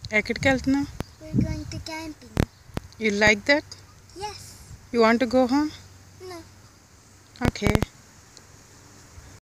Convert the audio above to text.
ఎక్కడికి వెళ్తున్నావు? We're going to camping. You like that? Yes. You want to go home? No. Okay.